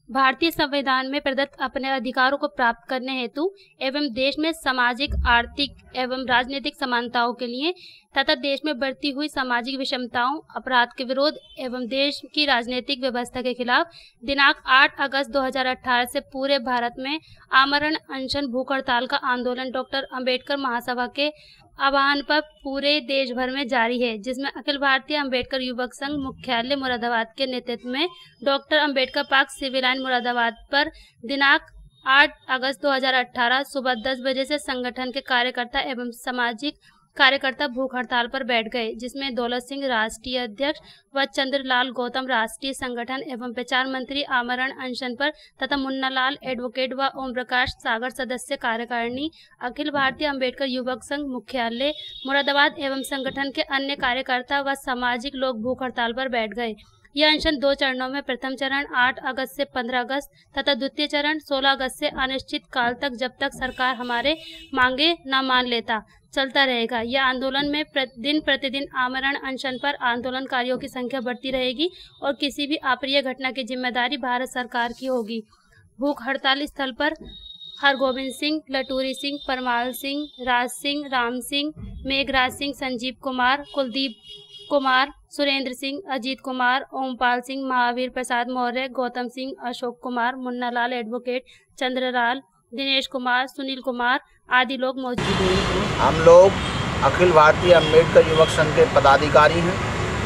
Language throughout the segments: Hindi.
भारतीय संविधान में प्रदत्त अपने अधिकारों को प्राप्त करने हेतु एवं देश में सामाजिक, आर्थिक एवं राजनीतिक समानताओं के लिए तथा देश में बढ़ती हुई सामाजिक विषमताओं, अपराध के विरोध एवं देश की राजनीतिक व्यवस्था के खिलाफ दिनांक 8 अगस्त 2018 से पूरे भारत में आमरण अनशन भूख हड़ताल का आंदोलन डॉक्टर अंबेडकर महासभा के आह्वान पर पूरे देश भर में जारी है, जिसमें अखिल भारतीय अंबेडकर युवक संघ मुख्यालय मुरादाबाद के नेतृत्व में doctor Ambedkar park civil line Moradabad पर दिनांक 8 अगस्त 2018 सुबह 10 बजे से संगठन के कार्यकर्ता एवं सामाजिक कार्यकर्ता भूख हड़ताल पर बैठ गए, जिसमें दौलत सिंह राष्ट्रीय अध्यक्ष व चंद्रलाल गौतम राष्ट्रीय संगठन एवं प्रचार मंत्री आमरण अनशन पर तथा मुन्ना लाल एडवोकेट व ओम प्रकाश सागर सदस्य कार्यकारिणी अखिल भारतीय अंबेडकर युवक संघ मुख्यालय मुरादाबाद एवं संगठन के अन्य कार्यकर्ता व सामाजिक लोग भूख हड़ताल पर बैठ गए। यह अनशन 2 चरणों में प्रथम चरण 8 अगस्त से 15 अगस्त तथा द्वितीय चरण 16 अगस्त से अनिश्चित काल तक, जब तक सरकार हमारे मांगे न मान लेता, चलता रहेगा। यह आंदोलन में दिन प्रतिदिन आमरण अनशन पर आंदोलनकारियों की संख्या बढ़ती रहेगी और किसी भी अप्रिय घटना की जिम्मेदारी भारत सरकार की होगी। भूख हड़ताल स्थल पर हरगोविंद सिंह, लटूरी सिंह, परमाल सिंह, राज सिंह, राम सिंह, मेघराज सिंह, संजीव कुमार, कुलदीप कुमार, सुरेंद्र सिंह, अजीत कुमार, ओमपाल सिंह, महावीर प्रसाद मौर्य, गौतम सिंह, अशोक कुमार, मुन्ना लाल एडवोकेट, चंद्रलाल, दिनेश कुमार, सुनील कुमार आदि लोग मौजूद हैं। हम लोग अखिल भारतीय अंबेडकर युवक संघ के पदाधिकारी हैं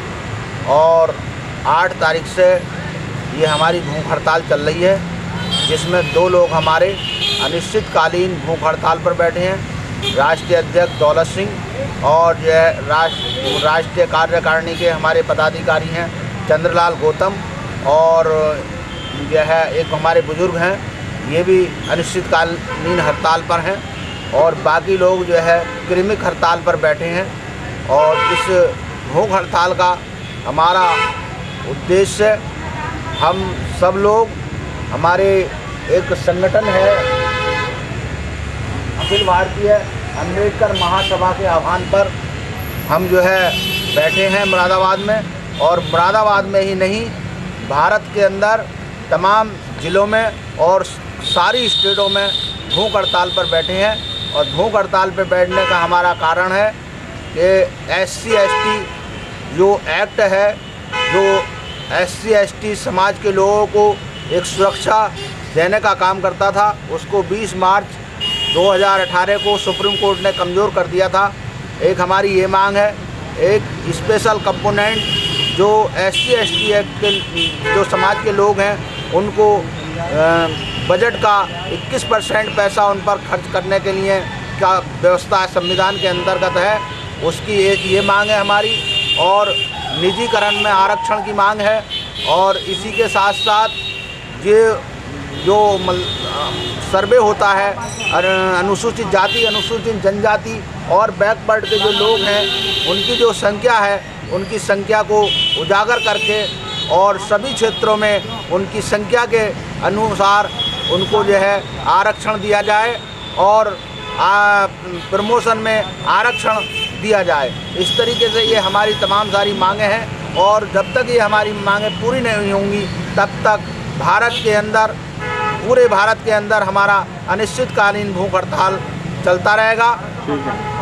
और 8 तारीख से ये हमारी भूख हड़ताल चल रही है, जिसमें 2 लोग हमारे अनिश्चितकालीन भूख हड़ताल पर बैठे हैं। राष्ट्रीय अध्यक्ष दौलत सिंह और यह राष्ट्रीय कार्यकारिणी के हमारे पदाधिकारी हैं चंद्रलाल गौतम, और यह एक हमारे बुजुर्ग हैं, ये भी अनिश्चितकालीन हड़ताल पर हैं, और बाकी लोग जो है क्रमिक हड़ताल पर बैठे हैं। और इस भूख हड़ताल का हमारा उद्देश्य, हम सब लोग, हमारे एक संगठन है अखिल भारतीय अंबेडकर महासभा के आह्वान पर हम जो है बैठे हैं मुरादाबाद में, और मुरादाबाद में ही नहीं भारत के अंदर तमाम ज़िलों में और सारी स्टेटों में भूख हड़ताल पर बैठे हैं। और भूख हड़ताल पर बैठने का हमारा कारण है कि SC/ST जो एक्ट है, जो SC/ST समाज के लोगों को एक सुरक्षा देने का काम करता था, उसको 20 मार्च 2018 को सुप्रीम कोर्ट ने कमज़ोर कर दिया था। एक हमारी ये मांग है, एक स्पेशल कंपोनेंट जो SC/ST एक्ट के जो समाज के लोग हैं, उनको बजट का 21% पैसा उन पर खर्च करने के लिए क्या व्यवस्था संविधान के अंतर्गत है, उसकी एक ये मांग है हमारी। और निजीकरण में आरक्षण की मांग है, और इसी के साथ साथ ये जो सर्वे होता है अनुसूचित जाति, अनुसूचित जनजाति और बैकवर्ड के जो लोग हैं, उनकी जो संख्या है, उनकी संख्या को उजागर करके और सभी क्षेत्रों में उनकी संख्या के अनुसार उनको जो है आरक्षण दिया जाए और प्रमोशन में आरक्षण दिया जाए। इस तरीके से ये हमारी तमाम सारी मांगें हैं, और जब तक ये हमारी मांगें पूरी नहीं होंगी, तब तक भारत के अंदर, पूरे भारत के अंदर हमारा अनिश्चितकालीन भूख हड़ताल चलता रहेगा।